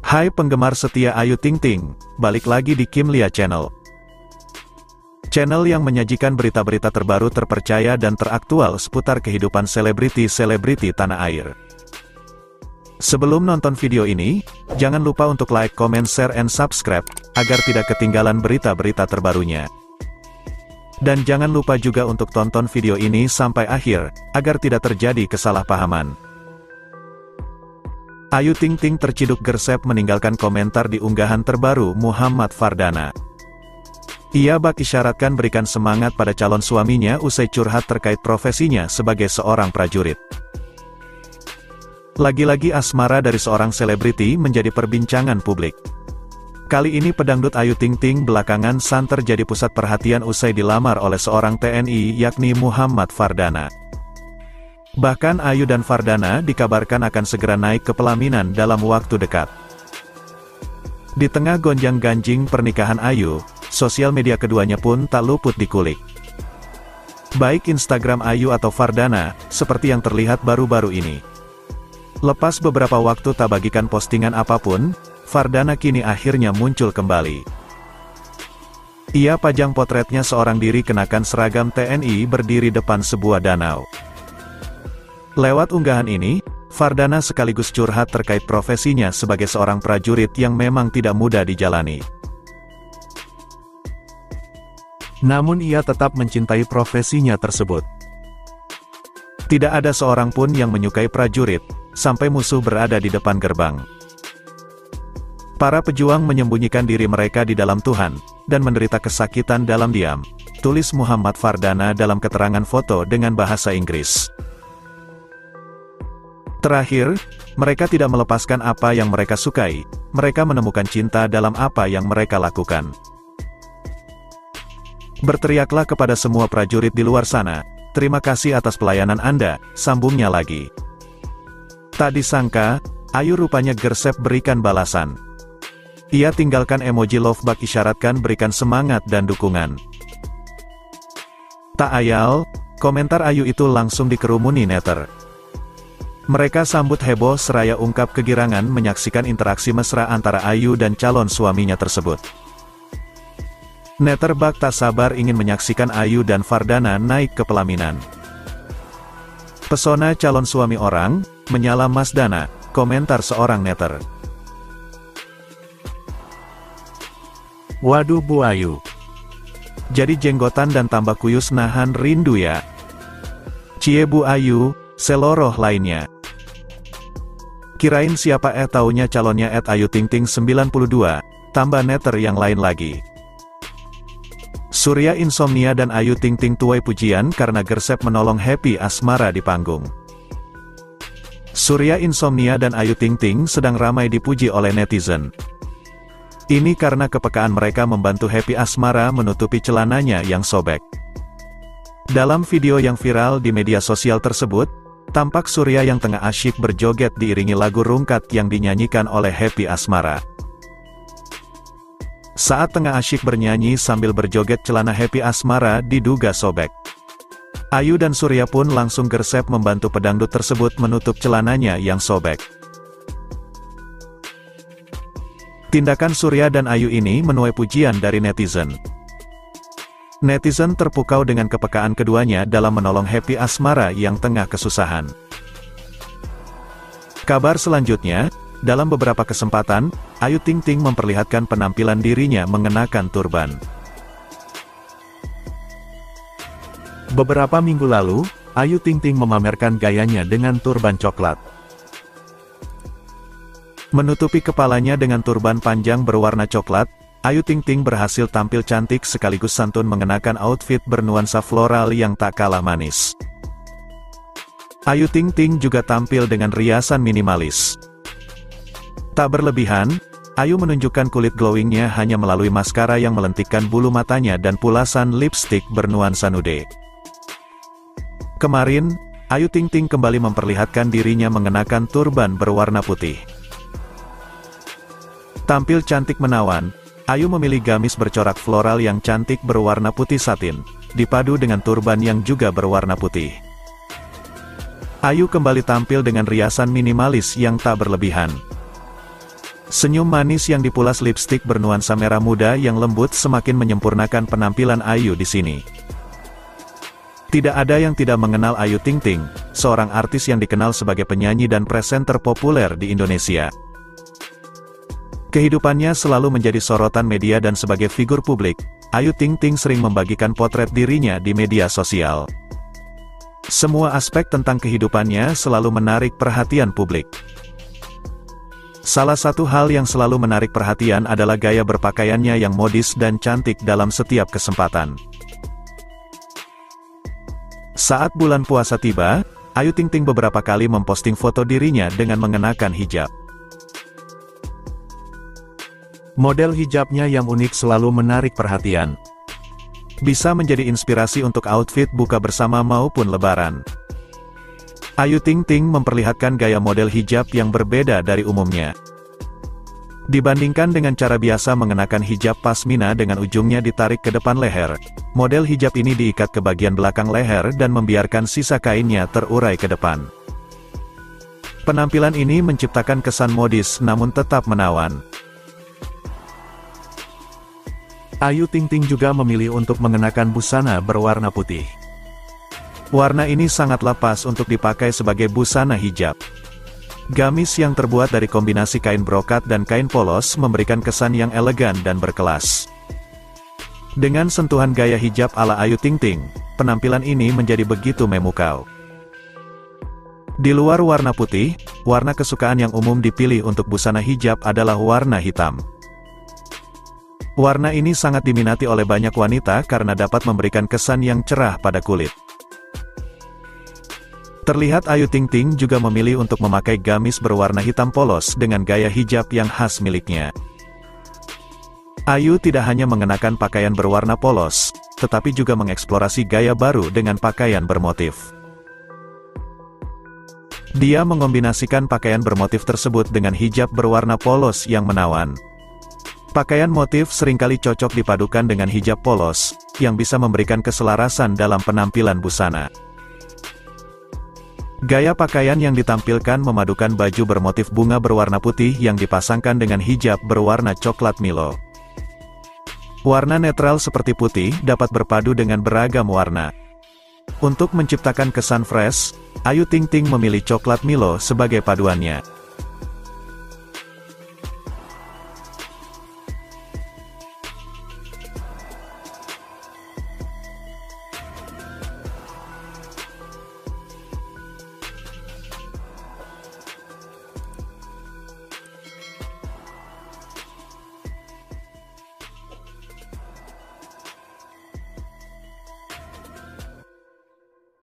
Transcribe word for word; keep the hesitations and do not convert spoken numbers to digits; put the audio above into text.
Hai penggemar setia Ayu Ting Ting, balik lagi di Kim Lia Channel. Channel yang menyajikan berita-berita terbaru terpercaya dan teraktual seputar kehidupan selebriti-selebriti tanah air. Sebelum nonton video ini, jangan lupa untuk like, comment, share, and subscribe, agar tidak ketinggalan berita-berita terbarunya. Dan jangan lupa juga untuk tonton video ini sampai akhir, agar tidak terjadi kesalahpahaman. Ayu Ting Ting terciduk gersep meninggalkan komentar di unggahan terbaru Muhammad Fardana. Ia bak isyaratkan berikan semangat pada calon suaminya usai curhat terkait profesinya sebagai seorang prajurit. Lagi-lagi asmara dari seorang selebriti menjadi perbincangan publik. Kali ini pedangdut Ayu Ting Ting belakangan santer jadi pusat perhatian usai dilamar oleh seorang T N I yakni Muhammad Fardana. Bahkan Ayu dan Fardana dikabarkan akan segera naik ke pelaminan dalam waktu dekat. Di tengah gonjang-ganjing pernikahan Ayu, sosial media keduanya pun tak luput dikulik. Baik Instagram Ayu atau Fardana, seperti yang terlihat baru-baru ini. Lepas beberapa waktu tak bagikan postingan apapun, Fardana kini akhirnya muncul kembali. Ia pajang potretnya seorang diri kenakan seragam T N I berdiri depan sebuah danau. Lewat unggahan ini, Fardana sekaligus curhat terkait profesinya sebagai seorang prajurit yang memang tidak mudah dijalani. Namun ia tetap mencintai profesinya tersebut. Tidak ada seorang pun yang menyukai prajurit, sampai musuh berada di depan gerbang. Para pejuang menyembunyikan diri mereka di dalam Tuhan, dan menderita kesakitan dalam diam, tulis Muhammad Fardana dalam keterangan foto dengan bahasa Inggris. Terakhir, mereka tidak melepaskan apa yang mereka sukai, mereka menemukan cinta dalam apa yang mereka lakukan. Berteriaklah kepada semua prajurit di luar sana, terima kasih atas pelayanan Anda, sambungnya lagi. Tak disangka, Ayu rupanya gersep berikan balasan. Ia tinggalkan emoji love bak isyaratkan berikan semangat dan dukungan. Tak ayal, komentar Ayu itu langsung dikerumuni netter. Mereka sambut heboh seraya ungkap kegirangan menyaksikan interaksi mesra antara Ayu dan calon suaminya tersebut. Netter bak tak sabar ingin menyaksikan Ayu dan Fardana naik ke pelaminan. Pesona calon suami orang, menyala Mas Dana, komentar seorang netter. Waduh Bu Ayu. Jadi jenggotan dan tambah kuyus nahan rindu ya. Cie Bu Ayu, seloroh lainnya. Kirain siapa eh taunya calonnya et Ayu Ting Ting sembilan puluh dua, tambah netter yang lain lagi. Surya Insomnia dan Ayu Ting Ting tuai pujian karena gersep menolong happy asmara di panggung. Surya Insomnia dan Ayu Ting Ting sedang ramai dipuji oleh netizen. Ini karena kepekaan mereka membantu happy asmara menutupi celananya yang sobek. Dalam video yang viral di media sosial tersebut, tampak Surya yang tengah asyik berjoget diiringi lagu rungkat yang dinyanyikan oleh happy asmara. Saat tengah asyik bernyanyi sambil berjoget celana happy asmara diduga sobek. Ayu dan Surya pun langsung gersep membantu pedangdut tersebut menutup celananya yang sobek. Tindakan Surya dan Ayu ini menuai pujian dari netizen. Netizen terpukau dengan kepekaan keduanya dalam menolong happy asmara yang tengah kesusahan. Kabar selanjutnya, dalam beberapa kesempatan, Ayu Ting Ting memperlihatkan penampilan dirinya mengenakan turban. Beberapa minggu lalu, Ayu Ting Ting memamerkan gayanya dengan turban coklat. Menutupi kepalanya dengan turban panjang berwarna coklat, Ayu Ting Ting berhasil tampil cantik sekaligus santun mengenakan outfit bernuansa floral yang tak kalah manis. Ayu Ting Ting juga tampil dengan riasan minimalis. Tak berlebihan, Ayu menunjukkan kulit glowingnya hanya melalui maskara yang melentikkan bulu matanya dan pulasan lipstik bernuansa nude. Kemarin, Ayu Ting Ting kembali memperlihatkan dirinya mengenakan turban berwarna putih. Tampil cantik menawan, Ayu memilih gamis bercorak floral yang cantik berwarna putih satin, dipadu dengan turban yang juga berwarna putih. Ayu kembali tampil dengan riasan minimalis yang tak berlebihan. Senyum manis yang dipulas lipstik bernuansa merah muda yang lembut semakin menyempurnakan penampilan Ayu di sini. Tidak ada yang tidak mengenal Ayu Ting Ting, seorang artis yang dikenal sebagai penyanyi dan presenter populer di Indonesia. Kehidupannya selalu menjadi sorotan media dan sebagai figur publik, Ayu Ting Ting sering membagikan potret dirinya di media sosial. Semua aspek tentang kehidupannya selalu menarik perhatian publik. Salah satu hal yang selalu menarik perhatian adalah gaya berpakaiannya yang modis dan cantik dalam setiap kesempatan. Saat bulan puasa tiba, Ayu Ting Ting beberapa kali memposting foto dirinya dengan mengenakan hijab. Model hijabnya yang unik selalu menarik perhatian. Bisa menjadi inspirasi untuk outfit buka bersama maupun lebaran. Ayu Ting Ting memperlihatkan gaya model hijab yang berbeda dari umumnya. Dibandingkan dengan cara biasa mengenakan hijab pasmina dengan ujungnya ditarik ke depan leher, model hijab ini diikat ke bagian belakang leher dan membiarkan sisa kainnya terurai ke depan. Penampilan ini menciptakan kesan modis namun tetap menawan. Ayu Ting Ting juga memilih untuk mengenakan busana berwarna putih. Warna ini sangatlah pas untuk dipakai sebagai busana hijab. Gamis yang terbuat dari kombinasi kain brokat dan kain polos memberikan kesan yang elegan dan berkelas. Dengan sentuhan gaya hijab ala Ayu Ting Ting, penampilan ini menjadi begitu memukau. Di luar warna putih, warna kesukaan yang umum dipilih untuk busana hijab adalah warna hitam. Warna ini sangat diminati oleh banyak wanita karena dapat memberikan kesan yang cerah pada kulit. Terlihat Ayu Ting Ting juga memilih untuk memakai gamis berwarna hitam polos dengan gaya hijab yang khas miliknya. Ayu tidak hanya mengenakan pakaian berwarna polos, tetapi juga mengeksplorasi gaya baru dengan pakaian bermotif. Dia mengombinasikan pakaian bermotif tersebut dengan hijab berwarna polos yang menawan. Pakaian motif seringkali cocok dipadukan dengan hijab polos, yang bisa memberikan keselarasan dalam penampilan busana. Gaya pakaian yang ditampilkan memadukan baju bermotif bunga berwarna putih yang dipasangkan dengan hijab berwarna coklat Milo. Warna netral seperti putih dapat berpadu dengan beragam warna. Untuk menciptakan kesan fresh, Ayu Ting Ting memilih coklat Milo sebagai paduannya.